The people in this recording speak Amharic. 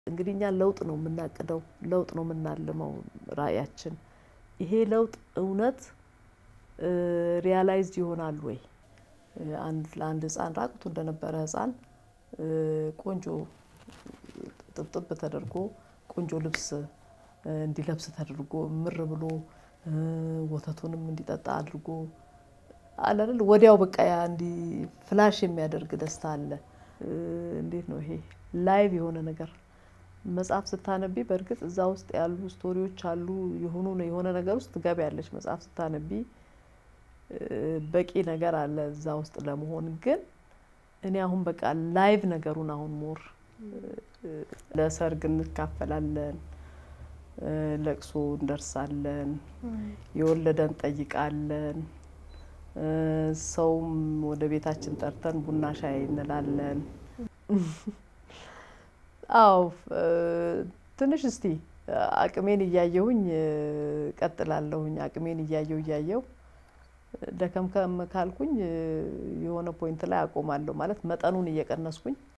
እንግዲህ እኛ ለውጥ ነው የምናቀደው ለውጥ ነው የምናልመው ራእያችን ይሄ ለውጥ እውነት ሪያላይዝድ ይሆናል ወይ አንድ ህፃን ራቁቱ እንደነበረ ህፃን ቆንጆ ጥብጥብ ተደርጎ ቆንጆ ልብስ እንዲለብስ ተደርጎ ምር ብሎ ወተቱንም እንዲጠጣ አድርጎ አለል ወዲያው በቃ ያ እንዲ ፍላሽ የሚያደርግ ደስታ አለ እንዴት ነው ይሄ ላይቭ የሆነ ነገር መጽሐፍ ስታነቢ በርግጥ እዛ ውስጥ ያሉ ስቶሪዎች አሉ የሆነ ነገር ውስጥ ገበያለሽ መጽሐፍ ስታነቢ በቂ ነገር አለ እዛ ውስጥ ለመሆን ግን እኔ አሁን በቃ ላይቭ ነገሩን አሁን ሞር ለሰርግ እንካፈላለን ለቅሶ እንደርሳለን የወለደን ጠይቃለን ሰውም ወደ ቤታችን ጠርተን ቡና ሻይ እንላለን አው ትንሽ እስቲ አቅሜን እያየሁኝ ቀጥላለሁኝ አቅሜን እያየው ደከምከም ካልኩኝ የሆነ ፖይንት ላይ አቆማለሁ ማለት መጠኑን እየቀነስኩኝ